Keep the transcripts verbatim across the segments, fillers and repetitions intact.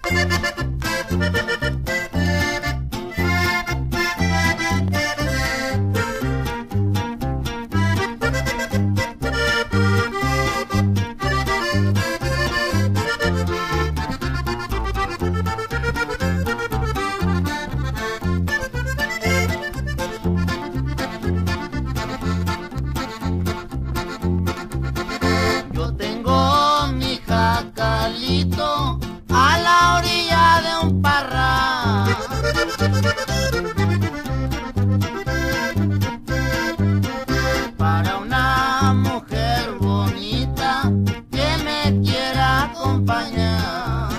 Yo tengo mi jacalito a la orilla de un parral. Para una mujer bonita que me quiera acompañar.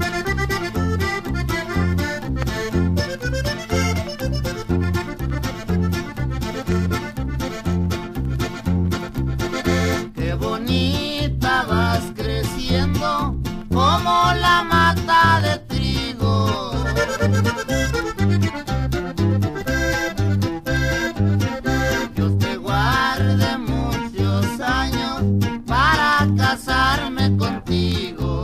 Qué bonita vas creciendo como la mata de trigo. Dios te guarde muchos años para casarme contigo.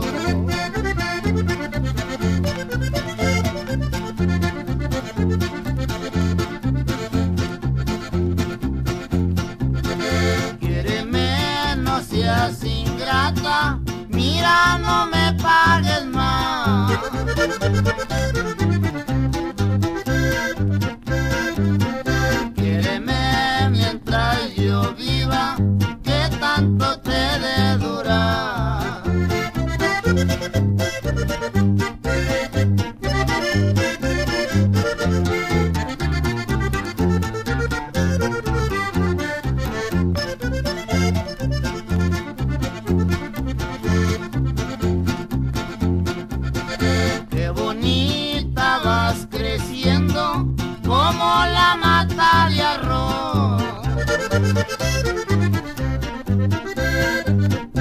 Quiéreme, no seas ingrata, mira, no me pagues más. Quiéreme mientras yo viva, que tanto te de durar. Qué bonita vas creciendo como la mata de arroz.